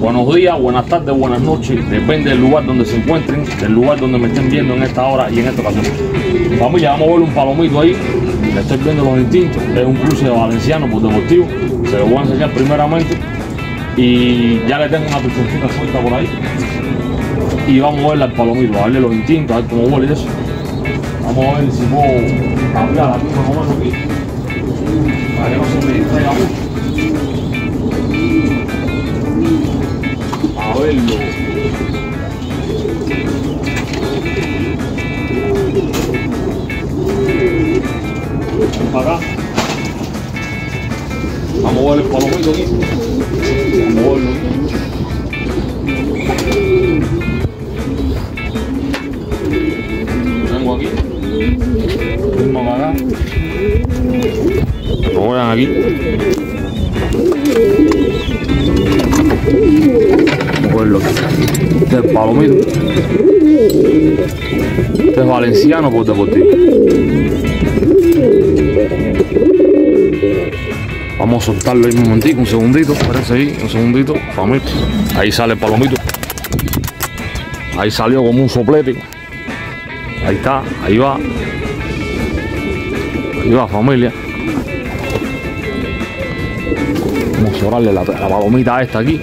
Buenos días, buenas tardes, buenas noches, depende del lugar donde se encuentren, del lugar donde me estén viendo en esta hora y en esta ocasión. Familia, vamos a ver un palomito ahí, le estoy viendo los instintos, es un cruce valenciano por deportivo, se lo voy a enseñar primeramente y ya le tengo una pichoncita suelta por ahí y vamos a verle al palomito, a verle los instintos, a ver cómo huele eso. Vamos a ver si puedo cambiar aquí más o menos aquí, para que no se me distraiga mucho. A verlo. Ven para acá. Vamos a ver el palomito aquí. Vamos a verlo. Vengo aquí. Mismo para acá. Lo vean aquí. Este es el palomito. Este es valenciano por deportivo. Vamos a soltarlo ahí un momentico, un segundito, parece ahí, un segundito, familia. Ahí sale el palomito. Ahí salió como un soplete. Ahí está, ahí va. Ahí va, familia. Vamos a orarle la palomita esta aquí.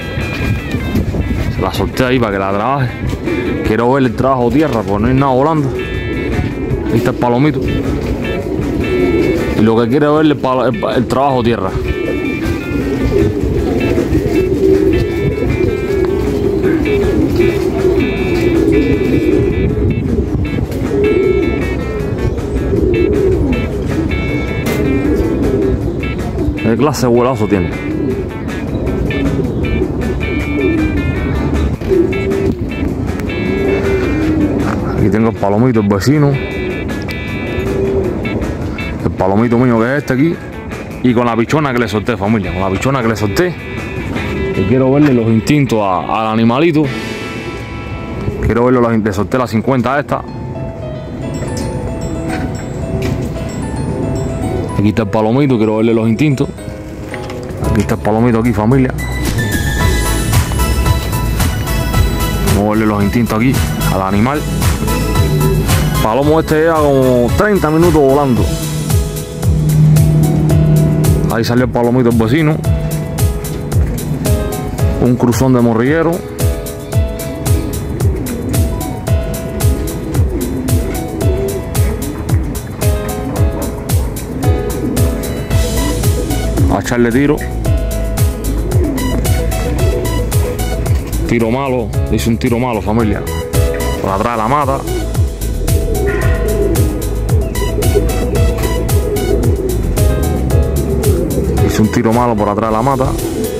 La solté ahí para que la trabaje. Quiero ver el trabajo tierra, porque no hay nada volando. Ahí está el palomito. Y lo que quiero ver es el trabajo tierra. ¿Qué clase de vuelazo tiene? Aquí tengo el palomito, el vecino. El palomito mío que es este aquí. Y con la pichona que le solté, familia. Con la pichona que le solté. Y quiero verle los instintos al animalito. Quiero verle le solté la 50 esta. Aquí está el palomito, quiero verle los instintos. Aquí está el palomito aquí, familia. Vamos a verle los instintos aquí al animal. Palomo este lleva como 30 minutos volando. Ahí salió el palomito el vecino. Un cruzón de morriguero. A echarle tiro. Tiro malo, hice un tiro malo, familia. Por atrás de la mata. Hice un tiro malo por atrás de la mata.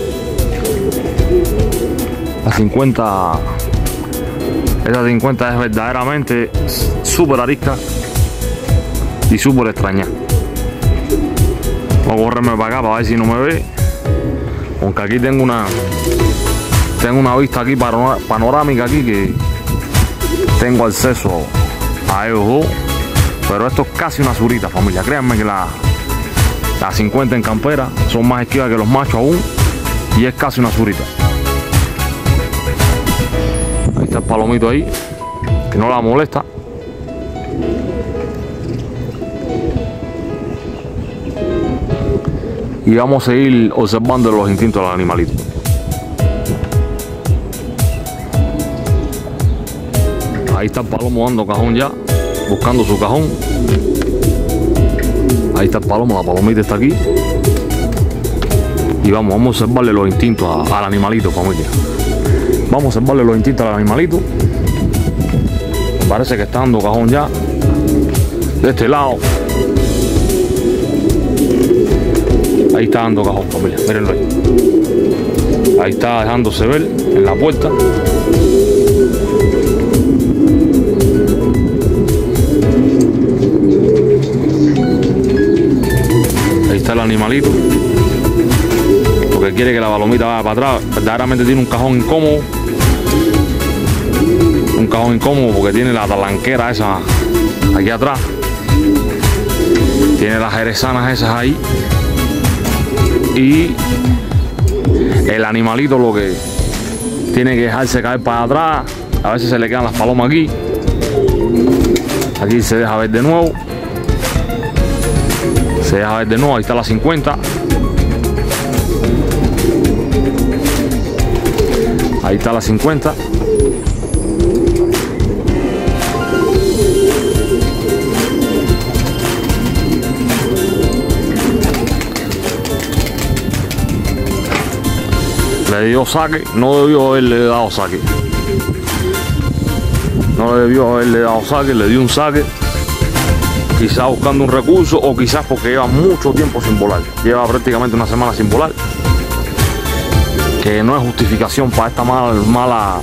La 50. Esa 50 es verdaderamente súper arisca y súper extraña. Voy a correrme para acá para ver si no me ve. Aunque aquí tengo una vista aquí panorámica aquí que tengo acceso a ellos dos. Pero esto es casi una surita, familia. Créanme que las 50 en campera son más esquivas que los machos aún. Y es casi una surita. Ahí está el palomito ahí, que no la molesta. Y vamos a seguir observando los instintos del animalito. Ahí está el palomo dando cajón ya, buscando su cajón. Ahí está el palomo, la palomita está aquí. Y vamos a observarle los instintos al animalito, familia. Vamos a observarle los instintos al animalito. Parece que está dando cajón ya. De este lado. Ahí está dando cajón, familia. Mírenlo ahí. Ahí está dejándose ver en la puerta. Ahí está el animalito. Porque quiere que la palomita vaya para atrás. Verdaderamente tiene un cajón incómodo. Un cajón incómodo porque tiene la talanquera esa aquí atrás. Tiene las jerezanas esas ahí. Y el animalito lo que tiene que dejarse caer para atrás. A veces se le quedan las palomas aquí. Aquí se deja ver de nuevo. Se deja ver de nuevo. Ahí está la 50. Ahí está la 50. Le dio saque, no debió haberle dado saque. No debió haberle dado saque, le dio un saque. Quizás buscando un recurso o quizás porque lleva mucho tiempo sin volar. Lleva prácticamente una semana sin volar. Que no es justificación para esta mala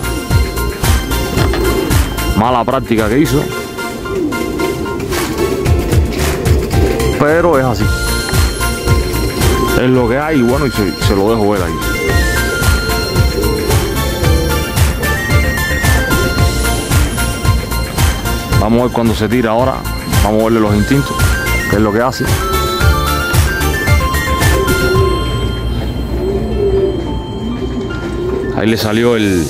práctica que hizo. Pero es así. Es lo que hay y bueno, y se lo dejo ver ahí. Vamos a ver cuando se tira ahora. Vamos a verle los instintos, qué es lo que hace. Ahí le salió el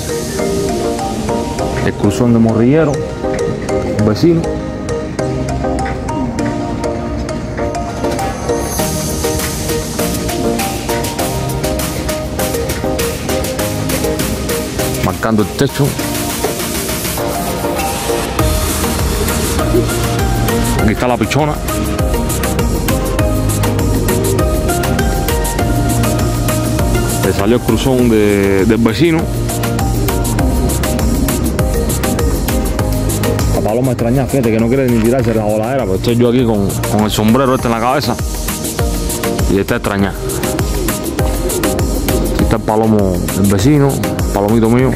cruzón de morrillero, un vecino. Marcando el techo. Aquí está la pichona. Le salió el cruzón del vecino. La paloma extraña, fíjate que no quiere ni tirarse la voladera, pero estoy yo aquí con el sombrero este en la cabeza y está extraña. Aquí está el palomo del vecino, el palomito mío.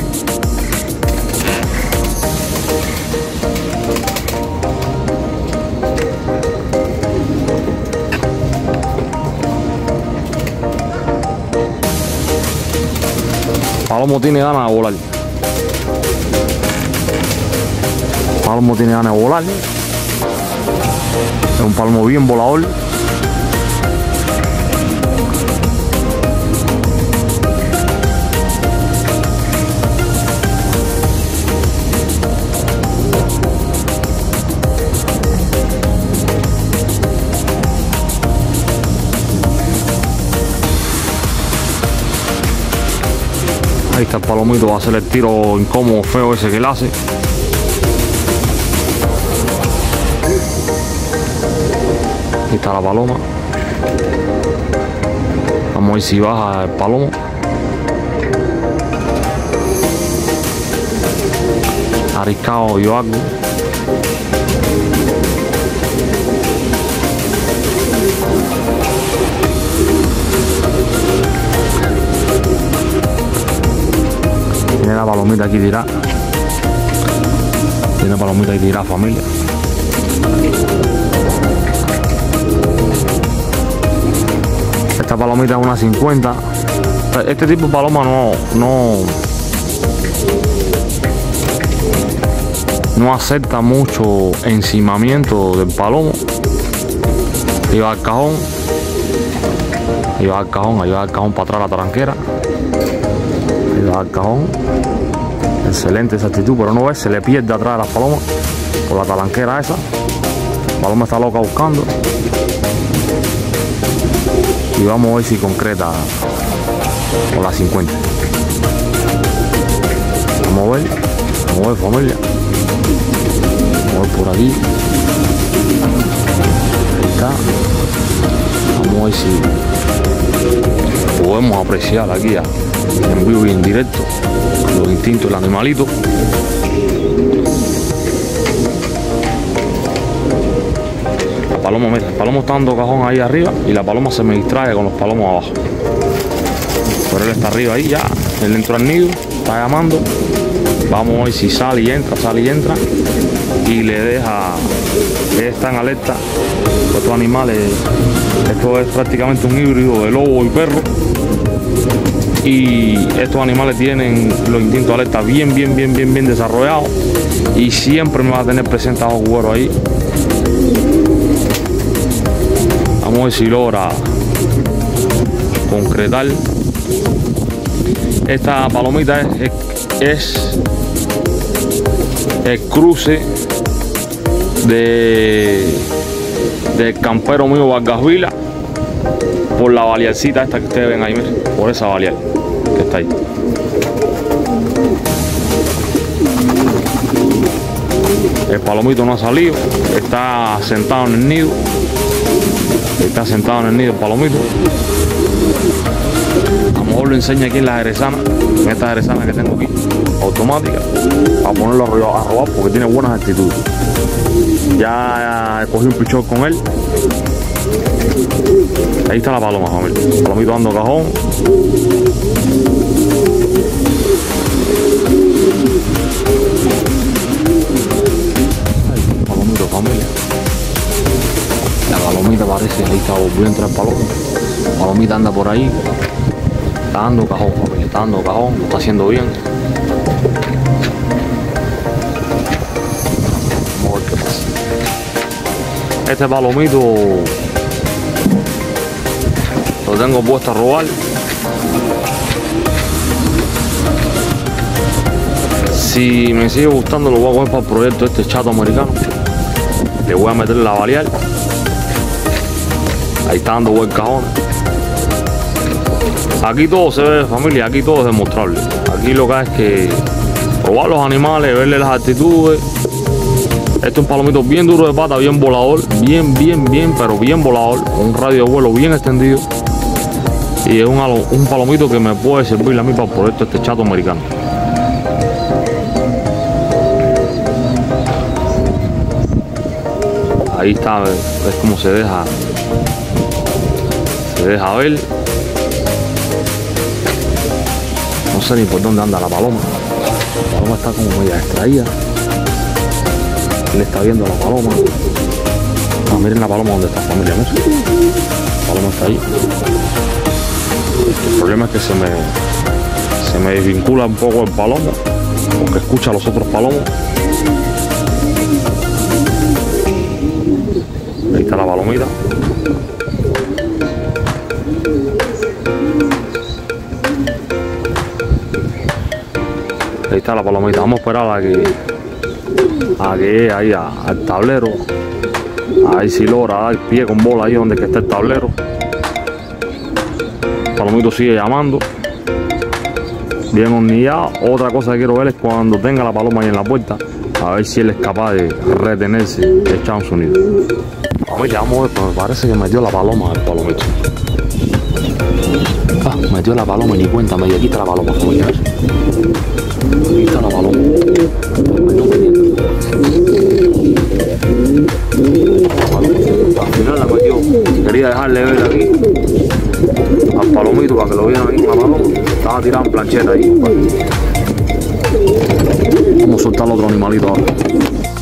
Palomo tiene ganas de volar. Palomo tiene ganas de volar. Es un palomo bien volador. Ahí está el palomito, va a hacer el tiro incómodo, feo ese que él hace. Ahí está la paloma. Vamos a ver si baja el palomo. Arriscado yo algo. Tiene la palomita aquí tirada. Tiene la palomita aquí tirada, familia. Esta palomita es una 50. Este tipo de paloma no acepta mucho encimamiento del palomo. Y va al cajón. Y va al cajón, ahí va al cajón para atrás la taranquera. Ahí va al cajón. Excelente esa actitud, pero no ves, se le pierde atrás a las palomas por la talanquera esa. La paloma está loca buscando. Y vamos a ver si concreta con la 50. Vamos a ver familia. Vamos a ver por aquí. Ahí está. Vamos a ver si podemos apreciar aquí en vivo y en directo los instintos del animalito. La paloma, mira, el palomo está dando cajón ahí arriba y la paloma se me distrae con los palomos abajo. Pero él está arriba ahí ya, él entró al nido, está llamando. Vamos a ver si sale y entra y le deja. Él está en alerta. Estos animales, esto es prácticamente un híbrido de lobo y perro. Y estos animales tienen los instintos de alerta bien desarrollados y siempre me va a tener presente a ojo güero ahí. Vamos a ver si logra concretar Esta palomita es el cruce del campero mío Vargas Vila por la balearcita esta que ustedes ven ahí, miren, por esa balear que está ahí. El palomito no ha salido, está sentado en el nido. Está sentado en el nido el palomito. A lo mejor lo enseño aquí en la jerezana, en esta jerezana que tengo aquí, automática, para ponerlo a robar porque tiene buenas actitudes. Ya cogí un pichón con él. Ahí está la paloma, familia. El palomito dando cajón. Palomito, familia. La palomita parece, ahí está volviendo a entrar el paloma. La palomita anda por ahí. Está dando cajón, familia. Está dando cajón, lo está haciendo bien. Vamos a ver qué pasa. Este palomito lo tengo puesto a robar. Si me sigue gustando, lo voy a coger para el proyecto este chato americano. Le voy a meter la balear. Ahí está dando buen cajón. Aquí todo se ve, familia, aquí todo es demostrable. Aquí lo que hay es que probar los animales, verle las actitudes. Este es un palomito bien duro de pata, bien volador, bien, pero bien volador, con un radio de vuelo bien extendido. Y es un palomito que me puede servir a mí para el proyecto este chato americano. Ahí está, ves cómo se deja ver. No sé ni por dónde anda la paloma. La paloma está como media distraída. Él está viendo a la paloma. Ah, miren la paloma donde está, familia, ¿no? La paloma está ahí. El problema es que se me desvincula un poco el palomo, porque escucha a los otros palomos. Ahí está la palomita. Ahí está la palomita. Vamos a esperar a que ahí al tablero. Ahí si logra dar pie con bola ahí donde que está el tablero. El palomito sigue llamando. Bien hornillado. Otra cosa que quiero ver es cuando tenga la paloma ahí en la puerta, a ver si él es capaz de retenerse y echar un sonido. Familia, vamos a ver, pero me parece que metió la paloma el palomito. Ah, metió la paloma y ni cuenta, medio. Aquí está la paloma, familia. Aquí está la paloma. Al final la metió. Quería dejarle ver aquí al palomito para que lo vieran ahí con la paloma. Estaba tirado en plancheta ahí. Vamos a soltar al otro animalito ahora.